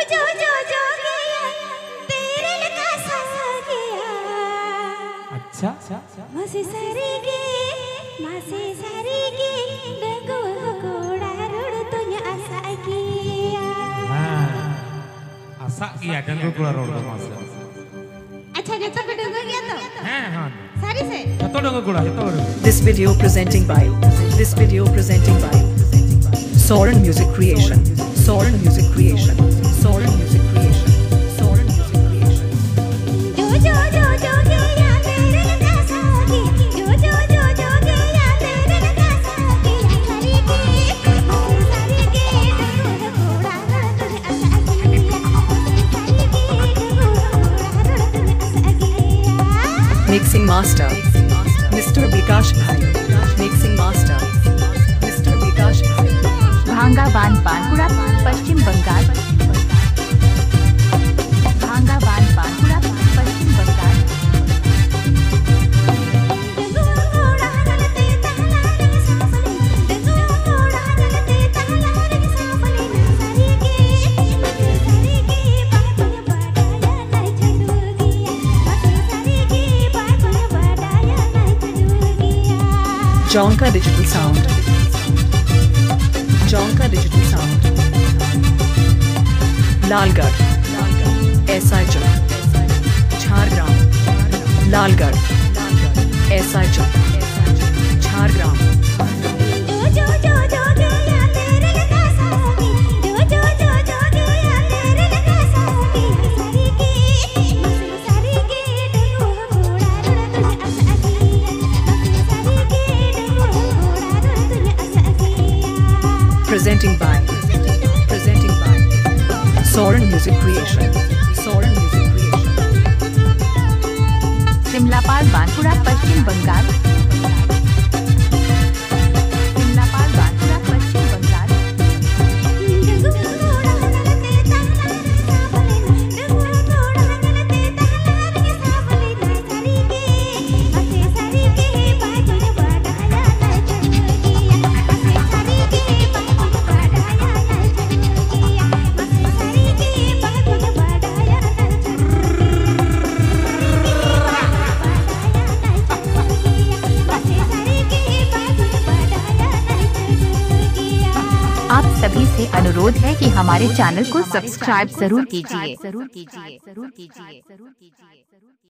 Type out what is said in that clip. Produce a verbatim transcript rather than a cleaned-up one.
जो जो जो गया तेरे लगा सा गया। अच्छा मसे सारी गे मसे सारी गे डगो कोड़ा रोड तुnya asa kia. Nah, asa kia dengku kula rodo mas. अच्छा जतो को डगो गया तो हाँ हाँ सारी से जतो dengku kula jतो dengku. This video presenting by This video presenting by Soren Music Creation Soren Music Creation Soren Music Creation Soren Music Creation जो जो जो जो गया तेरे लगा सा गया। जो जो जो जो गया तेरे लगा सा गया। सारी गे सारी गे डगो कोड़ा रोड तुnya asa kia. सारी गे डगो कोड़ा रोड तुnya asa kia. Mixing Master Mister Vikash Bhai Mixing Master Mister Vikash Bhai Bhanga Bandh Bankura Paschim Bengal भांगा Bandh Bankura Paschim Bangal डगो कोड़ा गलते तहला रे साफले डगो कोड़ा गलते तहला रे साफले सारी गे मते सारी गे बाय तुnya बडाया नहीं चढ़ू गया। मते सारी गे बाय तुnya बडाया नहीं चढ़ू गया। Jonka Digital Sound Jonka Digital Sound Lalgarh S I Chowk Jhargram Lalgarh S I Chowk Jhargram जो जो जो जो गया तेरे लगा सा गया। जो जो जो जो गया तेरे लगा सा गया। सारी गे मसे सारी गे डगो कोड़ा रोड तुnya asa kia. मसे सारी गे डगो कोड़ा रोड तुnya asa kia. Presenting by Presenting by Soren Music Creation Soren Music Creation Simlapal Bankura Paschim Bangal Simlapal Bankura Paschim Bangal डगो कोड़ा गलते तहला रे साफले डगो कोड़ा गलते तहला रे साफले सारी गे मते सारी गे बाय तुnya बडाया नहीं चढ़ू गया। मते सारी गे बाय तुnya बडाया नहीं चढ़ू गया। मते सारी गे बाय तुnya बडाया नहीं चढ़ू गया। आप सभी से अनुरोध है कि हमारे चैनल को सब्सक्राइब जरूर कीजिए जरूर कीजिए जरूर कीजिए जरूर कीजिए